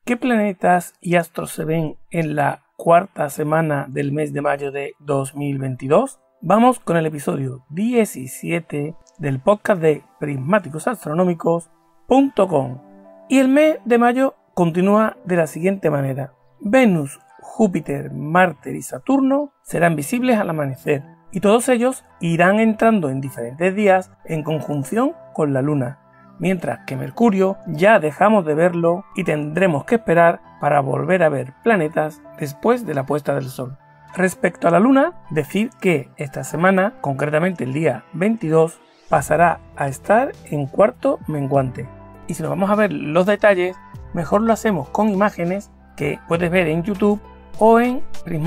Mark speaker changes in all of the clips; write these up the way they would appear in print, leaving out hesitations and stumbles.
Speaker 1: ¿Qué planetas y astros se ven en la cuarta semana del mes de mayo de 2022? Vamos con el episodio 17 del podcast de prismáticosastronómicos.com. Y el mes de mayo continúa de la siguiente manera. Venus, Júpiter, Marte y Saturno serán visibles al amanecer y todos ellos irán entrando en diferentes días en conjunción con la Luna, mientras que Mercurio ya dejamos de verlo y tendremos que esperar para volver a ver planetas después de la puesta del Sol. Respecto a la Luna, decir que esta semana, concretamente el día 22, pasará a estar en cuarto menguante. Y si nos vamos a ver los detalles, mejor lo hacemos con imágenes que puedes ver en YouTube o en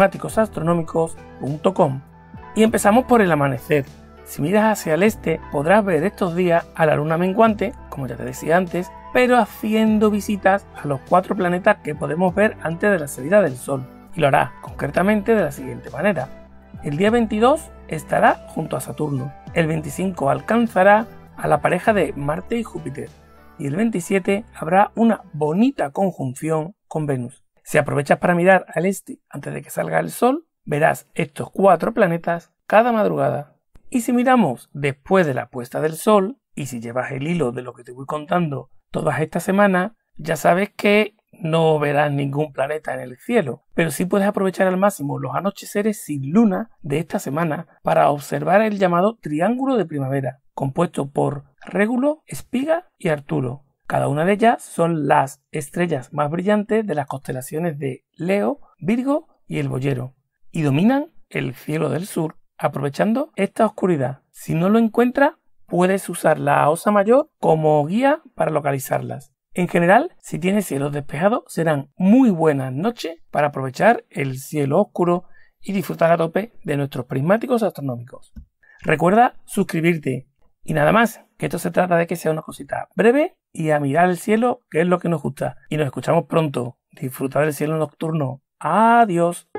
Speaker 1: prismáticosastronómicos.com. Y empezamos por el amanecer. Si miras hacia el este, podrás ver estos días a la luna menguante, como ya te decía antes, pero haciendo visitas a los 4 planetas que podemos ver antes de la salida del Sol. Y lo hará concretamente de la siguiente manera. El día 22 estará junto a Saturno. El 25 alcanzará a la pareja de Marte y Júpiter. Y el 27 habrá una bonita conjunción con Venus. Si aprovechas para mirar al este antes de que salga el Sol, verás estos 4 planetas cada madrugada. Y si miramos después de la puesta del Sol, y si llevas el hilo de lo que te voy contando todas estas semanas, ya sabes que no verás ningún planeta en el cielo, pero sí puedes aprovechar al máximo los anocheceres sin luna de esta semana para observar el llamado Triángulo de Primavera, compuesto por Régulo, Espiga y Arturo. Cada una de ellas son las estrellas más brillantes de las constelaciones de Leo, Virgo y el Boyero, y dominan el cielo del sur, aprovechando esta oscuridad. Si no lo encuentras, puedes usar la Osa Mayor como guía para localizarlas. En general, si tienes cielos despejados, serán muy buenas noches para aprovechar el cielo oscuro y disfrutar a tope de nuestros prismáticos astronómicos. Recuerda suscribirte. Y nada más, que esto se trata de que sea una cosita breve y a mirar el cielo, que es lo que nos gusta. Y nos escuchamos pronto. Disfruta del cielo nocturno. Adiós.